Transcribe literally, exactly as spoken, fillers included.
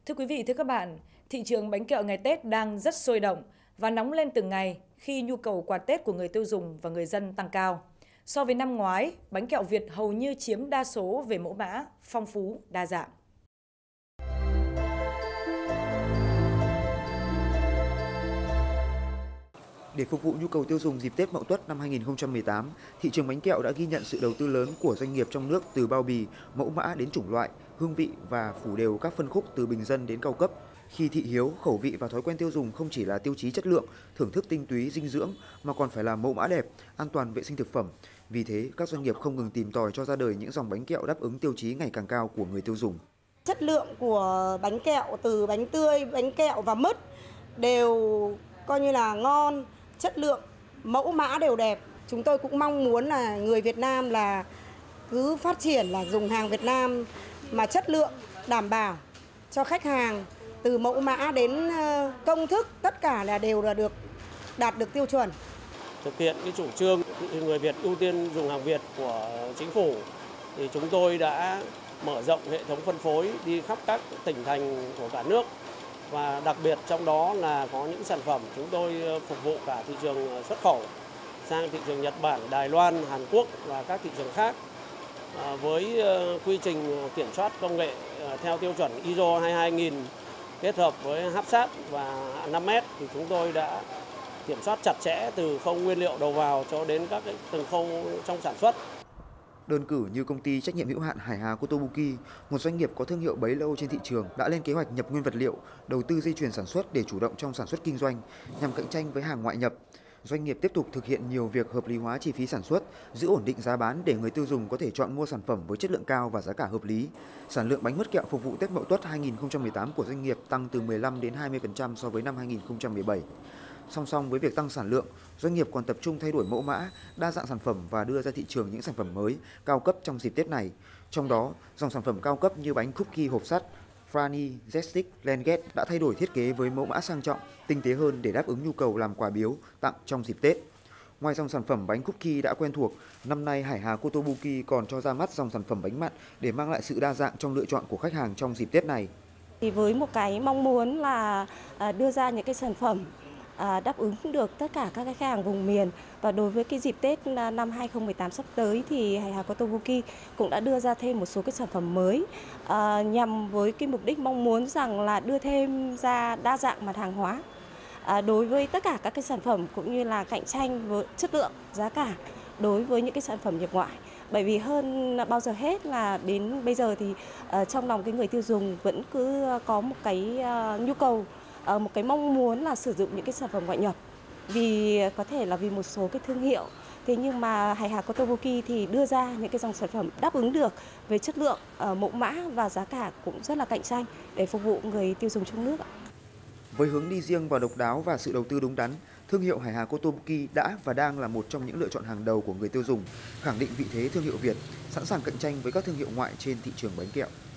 Thưa quý vị, thưa các bạn, thị trường bánh kẹo ngày Tết đang rất sôi động và nóng lên từng ngày khi nhu cầu quà Tết của người tiêu dùng và người dân tăng cao. So với năm ngoái, bánh kẹo Việt hầu như chiếm đa số về mẫu mã, phong phú, đa dạng. Để phục vụ nhu cầu tiêu dùng dịp Tết Mậu Tuất năm hai nghìn không trăm mười tám, thị trường bánh kẹo đã ghi nhận sự đầu tư lớn của doanh nghiệp trong nước từ bao bì, mẫu mã đến chủng loại, hương vị và phủ đều các phân khúc từ bình dân đến cao cấp. Khi thị hiếu, khẩu vị và thói quen tiêu dùng không chỉ là tiêu chí chất lượng, thưởng thức tinh túy, dinh dưỡng mà còn phải là mẫu mã đẹp, an toàn vệ sinh thực phẩm. Vì thế, các doanh nghiệp không ngừng tìm tòi cho ra đời những dòng bánh kẹo đáp ứng tiêu chí ngày càng cao của người tiêu dùng. Chất lượng của bánh kẹo từ bánh tươi, bánh kẹo và mứt đều coi như là ngon, chất lượng, mẫu mã đều đẹp. Chúng tôi cũng mong muốn là người Việt Nam là cứ phát triển là dùng hàng Việt Nam mà chất lượng đảm bảo cho khách hàng, từ mẫu mã đến công thức tất cả là đều là được đạt được tiêu chuẩn. Thực hiện cái chủ trương người Việt ưu tiên dùng hàng Việt của chính phủ thì chúng tôi đã mở rộng hệ thống phân phối đi khắp các tỉnh thành của cả nước, và đặc biệt trong đó là có những sản phẩm chúng tôi phục vụ cả thị trường xuất khẩu sang thị trường Nhật Bản, Đài Loan, Hàn Quốc và các thị trường khác với quy trình kiểm soát công nghệ theo tiêu chuẩn i ét o hai mươi hai nghìn kết hợp với HACCP và năm ét thì chúng tôi đã kiểm soát chặt chẽ từ khâu nguyên liệu đầu vào cho đến các cái từng khâu trong sản xuất. Đơn cử như công ty trách nhiệm hữu hạn Hải Hà Kotobuki, một doanh nghiệp có thương hiệu bấy lâu trên thị trường, đã lên kế hoạch nhập nguyên vật liệu, đầu tư dây chuyền sản xuất để chủ động trong sản xuất kinh doanh nhằm cạnh tranh với hàng ngoại nhập. Doanh nghiệp tiếp tục thực hiện nhiều việc hợp lý hóa chi phí sản xuất, giữ ổn định giá bán để người tiêu dùng có thể chọn mua sản phẩm với chất lượng cao và giá cả hợp lý. Sản lượng bánh mứt kẹo phục vụ Tết Mậu Tuất hai nghìn không trăm mười tám của doanh nghiệp tăng từ mười lăm đến hai mươi phần trăm so với năm hai nghìn không trăm mười bảy. Song song với việc tăng sản lượng, doanh nghiệp còn tập trung thay đổi mẫu mã, đa dạng sản phẩm và đưa ra thị trường những sản phẩm mới, cao cấp trong dịp Tết này. Trong đó, dòng sản phẩm cao cấp như bánh cookie hộp sắt, Franny, Zestic, Lenget đã thay đổi thiết kế với mẫu mã sang trọng, tinh tế hơn để đáp ứng nhu cầu làm quà biếu, tặng trong dịp Tết. Ngoài dòng sản phẩm bánh cookie đã quen thuộc, năm nay Hải Hà Kotobuki còn cho ra mắt dòng sản phẩm bánh mặn để mang lại sự đa dạng trong lựa chọn của khách hàng trong dịp Tết này. Thì với một cái mong muốn là đưa ra những cái sản phẩm À, đáp ứng được tất cả các khách hàng vùng miền, và đối với cái dịp Tết năm hai nghìn không trăm mười tám sắp tới thì Hải Hà Kotobuki cũng đã đưa ra thêm một số cái sản phẩm mới à, nhằm với cái mục đích mong muốn rằng là đưa thêm ra đa dạng mặt hàng hóa à, đối với tất cả các cái sản phẩm, cũng như là cạnh tranh với chất lượng, giá cả đối với những cái sản phẩm nhập ngoại. Bởi vì hơn bao giờ hết là đến bây giờ thì uh, trong lòng cái người tiêu dùng vẫn cứ có một cái uh, nhu cầu, uh, một cái mong muốn là sử dụng những cái sản phẩm ngoại nhập. Vì có thể là vì một số cái thương hiệu, thế nhưng mà Hải Hà Kotobuki thì đưa ra những cái dòng sản phẩm đáp ứng được về chất lượng, uh, mẫu mã và giá cả cũng rất là cạnh tranh để phục vụ người tiêu dùng trong nước. Với hướng đi riêng và độc đáo và sự đầu tư đúng đắn, thương hiệu Hải Hà Kotobuki đã và đang là một trong những lựa chọn hàng đầu của người tiêu dùng, khẳng định vị thế thương hiệu Việt, sẵn sàng cạnh tranh với các thương hiệu ngoại trên thị trường bánh kẹo.